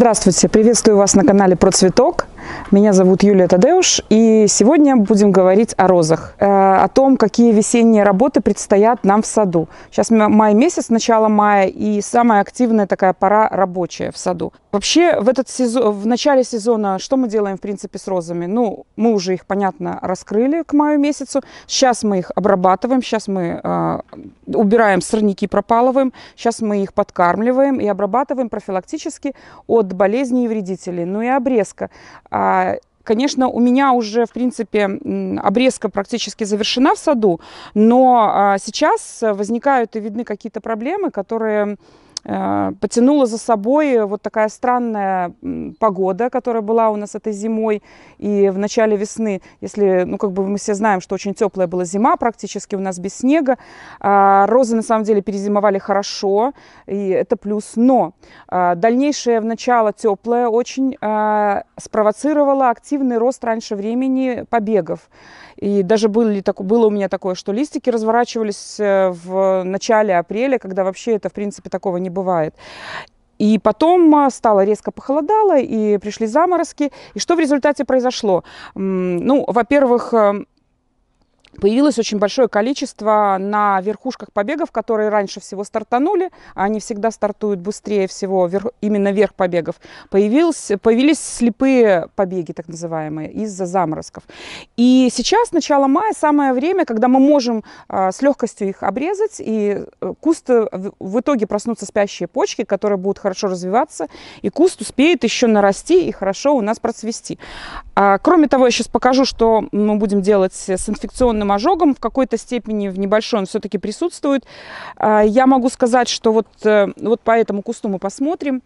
Здравствуйте, приветствую вас на канале Про Цветок. Меня зовут Юлия Тадеуш, и сегодня будем говорить о розах, о том, какие весенние работы предстоят нам в саду. Сейчас май месяц, начало мая, и самая активная такая пора рабочая в саду. Вообще в этот сезон, в начале сезона, что мы делаем в принципе с розами? Ну, мы уже их, понятно, раскрыли к маю месяцу. Сейчас мы их обрабатываем, сейчас мы убираем сорняки, пропалываем, сейчас мы их подкармливаем и обрабатываем профилактически от болезней и вредителей. Ну и обрезка. Конечно, у меня уже, в принципе, обрезка практически завершена в саду, но сейчас возникают и видны какие-то проблемы, которые потянула за собой вот такая странная погода, которая была у нас этой зимой и в начале весны. Если, ну, как бы мы все знаем, что очень теплая была зима, практически у нас без снега. Розы, на самом деле, перезимовали хорошо, и это плюс. Но дальнейшее начало теплое очень спровоцировало активный рост раньше времени побегов. И даже было у меня такое, что листики разворачивались в начале апреля, когда вообще это, в принципе, такого не бывает. И потом стало резко похолодало, и пришли заморозки. И что в результате произошло? Ну, во-первых, появилось очень большое количество на верхушках побегов, которые раньше всего стартанули, а они всегда стартуют быстрее всего, именно верх побегов. Появились слепые побеги, так называемые, из-за заморозков. И сейчас, начало мая, самое время, когда мы можем с легкостью их обрезать, и куст, в итоге проснутся спящие почки, которые будут хорошо развиваться, и куст успеет еще нарасти и хорошо у нас процвести. Кроме того, я сейчас покажу, что мы будем делать с инфекционным ожогом. В какой-то степени, в небольшой, он все-таки присутствует. Я могу сказать, что вот по этому кусту мы посмотрим.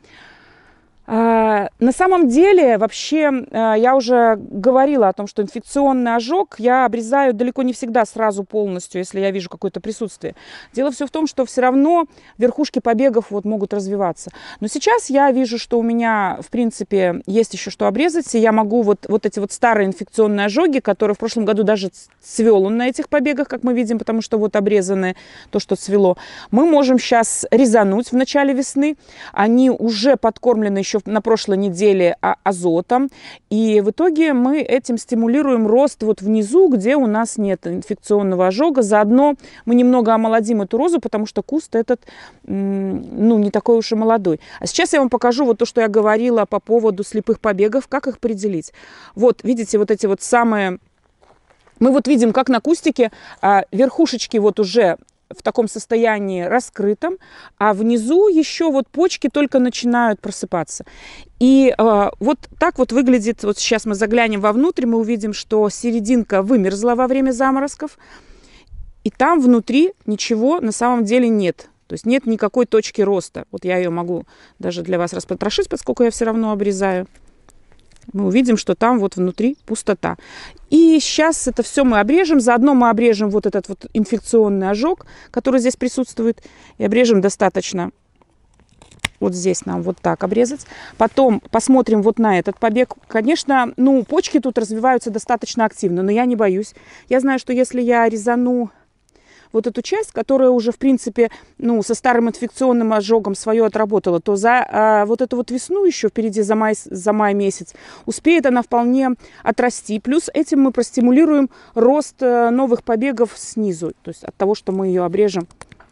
На самом деле, вообще, я уже говорила о том, что инфекционный ожог я обрезаю далеко не всегда сразу полностью, если я вижу какое-то присутствие. Дело все в том, что все равно верхушки побегов вот могут развиваться. Но сейчас я вижу, что у меня, в принципе, есть еще что обрезать, и я могу вот эти вот старые инфекционные ожоги, которые в прошлом году даже цвел он на этих побегах, как мы видим, потому что вот обрезаны то, что цвело, мы можем сейчас резануть в начале весны. Они уже подкормлены еще на прошлой неделе азотом, и в итоге мы этим стимулируем рост вот внизу, где у нас нет инфекционного ожога. Заодно мы немного омолодим эту розу, потому что куст этот, ну, не такой уж и молодой. А сейчас я вам покажу вот то, что я говорила по поводу слепых побегов, как их определить. Вот, видите, вот эти вот самые... Мы вот видим, как на кустике верхушечки вот уже в таком состоянии раскрытом, а внизу еще вот почки только начинают просыпаться. И вот так вот выглядит, вот сейчас мы заглянем вовнутрь, мы увидим, что серединка вымерзла во время заморозков, и там внутри ничего на самом деле нет. То есть нет никакой точки роста. Вот я ее могу даже для вас распотрошить, поскольку я все равно обрезаю. Мы увидим, что там вот внутри пустота. И сейчас это все мы обрежем. Заодно мы обрежем вот этот вот инфекционный ожог, который здесь присутствует. И обрежем достаточно. Вот здесь нам вот так обрезать. Потом посмотрим вот на этот побег. Конечно, ну, почки тут развиваются достаточно активно, но я не боюсь. Я знаю, что если я резану вот эту часть, которая уже, в принципе, ну, со старым инфекционным ожогом свое отработала, то за вот эту вот весну еще впереди, за май месяц, успеет она вполне отрасти. Плюс этим мы простимулируем рост новых побегов снизу. То есть от того, что мы ее обрежем.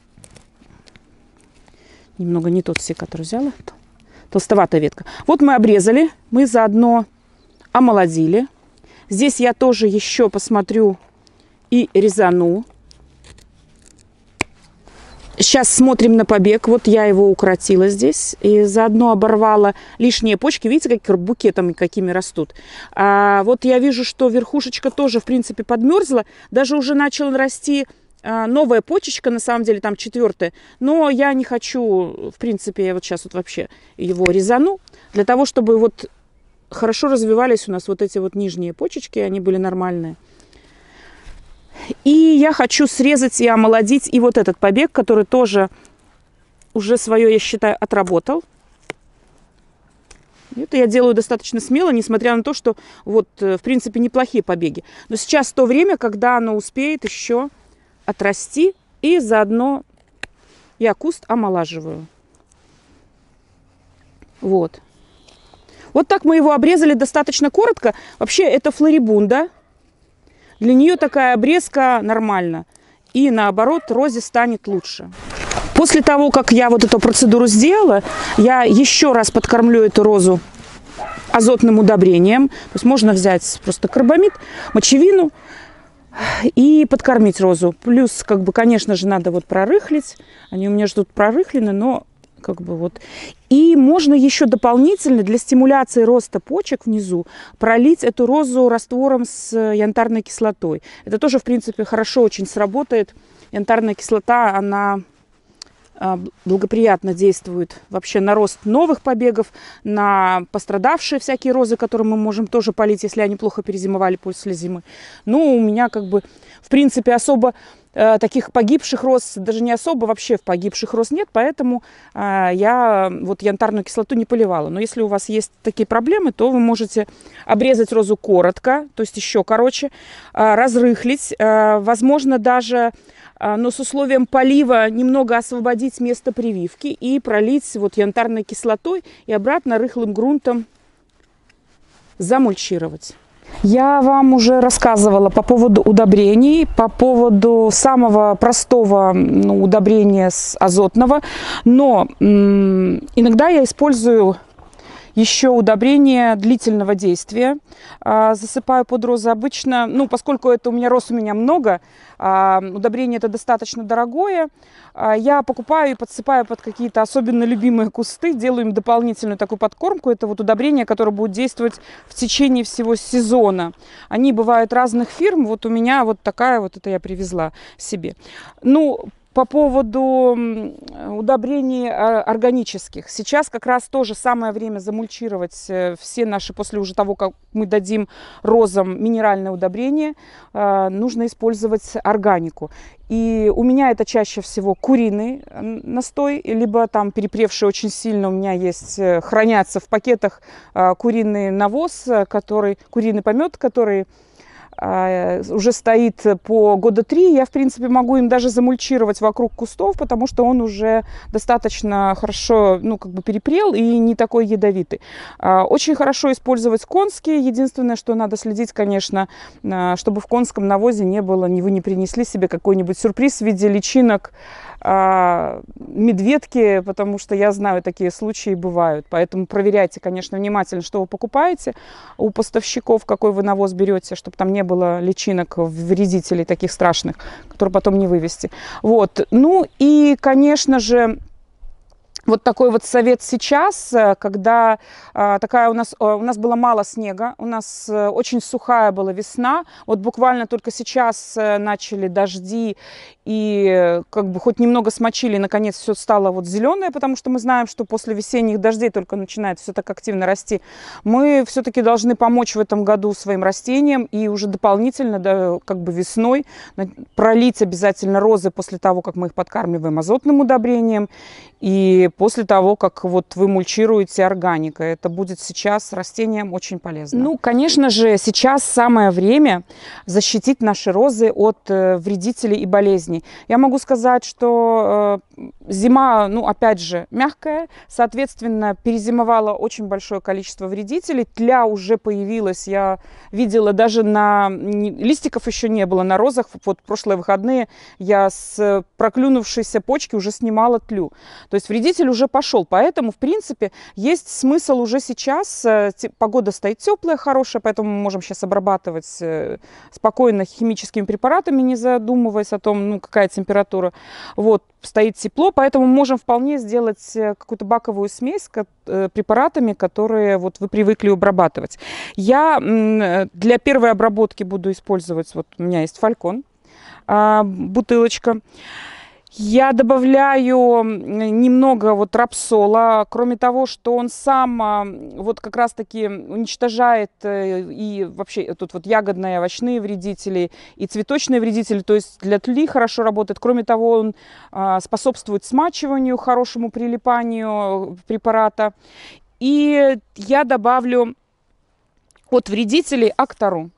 Немного не тот секатор взяла. Толстоватая ветка. Вот мы обрезали, мы заодно омолодили. Здесь я тоже еще посмотрю и резану. Сейчас смотрим на побег. Вот я его укоротила здесь. И заодно оборвала лишние почки. Видите, как букетами какими растут. Вот я вижу, что верхушечка тоже, в принципе, подмерзла. Даже уже начала расти новая почечка, на самом деле, там 4-я. Но я не хочу, в принципе, я вот сейчас вот вообще его резану. Для того, чтобы вот хорошо развивались у нас вот эти вот нижние почечки. Они были нормальные. И я хочу срезать и омолодить и вот этот побег, который тоже уже свое, я считаю, отработал. Это я делаю достаточно смело, несмотря на то, что вот, в принципе, неплохие побеги. Но сейчас то время, когда оно успеет еще отрасти, и заодно я куст омолаживаю. Вот. Вот так мы его обрезали достаточно коротко. Вообще это флорибунда. Для нее такая обрезка нормально. И наоборот, розе станет лучше. После того, как я вот эту процедуру сделала, я еще раз подкормлю эту розу азотным удобрением. То есть можно взять просто карбамид, мочевину и подкормить розу. Плюс, как бы, конечно же, надо вот прорыхлить. Они у меня ждут прорыхлены, но как бы вот. И можно еще дополнительно для стимуляции роста почек внизу пролить эту розу раствором с янтарной кислотой. Это тоже, в принципе, хорошо очень сработает. Янтарная кислота, она благоприятно действует вообще на рост новых побегов, на пострадавшие всякие розы, которые мы можем тоже полить, если они плохо перезимовали после зимы. Ну, у меня как бы, в принципе, особо таких погибших роз, даже не особо, вообще в погибших роз нет, поэтому я вот янтарную кислоту не поливала. Но если у вас есть такие проблемы, то вы можете обрезать розу коротко, то есть еще короче, разрыхлить, возможно, даже, но с условием полива немного освободить место прививки и пролить вот янтарной кислотой и обратно рыхлым грунтом замульчировать. Я вам уже рассказывала по поводу удобрений, по поводу самого простого удобрения азотного, но иногда я использую еще удобрение длительного действия. Засыпаю под розы обычно, поскольку у меня роз много, удобрение это достаточно дорогое, я покупаю и подсыпаю под какие-то особенно любимые кусты, делаю им дополнительную такую подкормку. Это вот удобрение, которое будет действовать в течение всего сезона. Они бывают разных фирм, вот у меня вот такая вот, это я привезла себе. По поводу удобрений органических. Сейчас как раз тоже самое время замульчировать все наши, после уже того, как мы дадим розам минеральное удобрение, нужно использовать органику. И у меня это чаще всего куриный настой, либо там перепревший очень сильно у меня есть, хранятся в пакетах куриный навоз, куриный помет, который уже стоит по года 3, я, в принципе, могу им даже замульчировать вокруг кустов, потому что он уже достаточно хорошо, перепрел и не такой ядовитый. Очень хорошо использовать конские. Единственное, что надо следить, конечно, чтобы в конском навозе не было, вы не принесли себе какой-нибудь сюрприз в виде личинок медведки, потому что я знаю, такие случаи бывают. Поэтому проверяйте, конечно, внимательно, что вы покупаете у поставщиков, какой вы навоз берете, чтобы там не было личинок, вредителей таких страшных, которые потом не вывести. Вот. И, конечно же, вот такой вот совет сейчас, когда у нас было мало снега, у нас очень сухая была весна, вот буквально только сейчас начали дожди и хоть немного смочили, наконец все стало вот зеленое, потому что мы знаем, что после весенних дождей только начинает все так активно расти. Мы все-таки должны помочь в этом году своим растениям и уже дополнительно, весной пролить обязательно розы после того, как мы их подкармливаем азотным удобрением и после того, как вот вы мульчируете органикой. Это будет сейчас растениям очень полезно. Конечно же, сейчас самое время защитить наши розы от вредителей и болезней. Я могу сказать, что зима, опять же, мягкая, соответственно, перезимовало очень большое количество вредителей. Тля уже появилась, я видела, даже листиков еще не было на розах. Вот прошлые выходные я с проклюнувшейся почки уже снимала тлю. То есть вредитель уже пошел. Поэтому, в принципе, есть смысл уже сейчас. Погода стоит теплая, хорошая, поэтому мы можем сейчас обрабатывать спокойно химическими препаратами, не задумываясь о том, какая температура. Вот, стоит тепло, поэтому мы можем вполне сделать какую-то баковую смесь с препаратами, которые вот вы привыкли обрабатывать. Я для первой обработки буду использовать, вот у меня есть фалькон, бутылочка. Я добавляю немного вот рапсола, кроме того, что он сам вот как раз-таки уничтожает и вообще тут вот ягодные, овощные вредители и цветочные вредители, то есть для тли хорошо работает. Кроме того, он способствует смачиванию, хорошему прилипанию препарата. И я добавлю от вредителей Актару.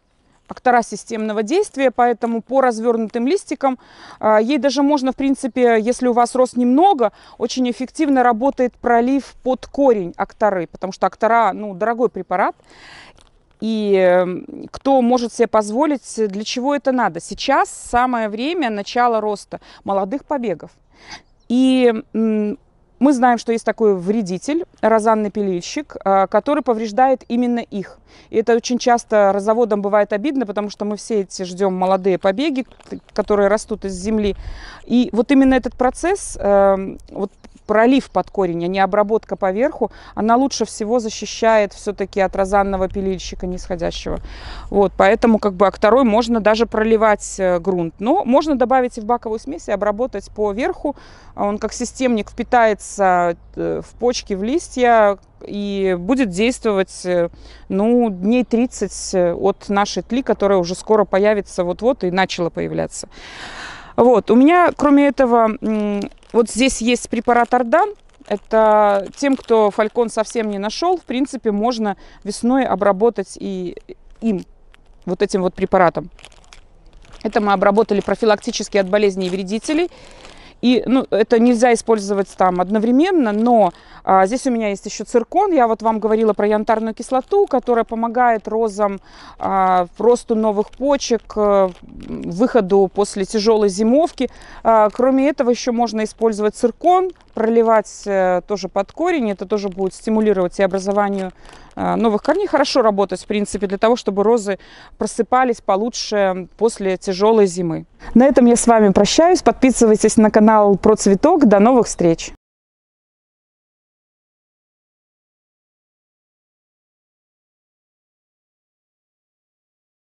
Актора системного действия, поэтому по развернутым листикам ей даже можно, в принципе, если у вас роз немного, очень эффективно работает пролив под корень акторы, потому что актора, ну, дорогой препарат. И кто может себе позволить, для чего это надо? Сейчас самое время начала роста молодых побегов. И мы знаем, что есть такой вредитель, розанный пилильщик, который повреждает именно их. И это очень часто розоводам бывает обидно, потому что мы все эти ждем молодые побеги, которые растут из земли. И вот именно этот процесс, вот пролив под корень, а не обработка поверху, она лучше всего защищает все-таки от розанного пилильщика нисходящего. Вот, поэтому как бы акторой можно даже проливать грунт. Но можно добавить и в баковую смесь и обработать по верху. Он как системник впитается в почки, в листья и будет действовать, ну, дней 30 от нашей тли, которая уже скоро появится вот-вот и начала появляться. Вот, у меня, кроме этого, вот здесь есть препарат Ардан. Это тем, кто фалькон совсем не нашел, в принципе, можно весной обработать и им, вот этим вот препаратом. Это мы обработали профилактически от болезней и вредителей. И, ну, это нельзя использовать там одновременно, но здесь у меня есть еще циркон. Я вот вам говорила про янтарную кислоту, которая помогает розам росту новых почек, выходу после тяжелой зимовки. Кроме этого еще можно использовать циркон, проливать тоже под корень. Это тоже будет стимулировать и образованию новых корней. Хорошо работать, в принципе, для того, чтобы розы просыпались получше после тяжелой зимы. На этом я с вами прощаюсь. Подписывайтесь на канал Про Цветок. До новых встреч!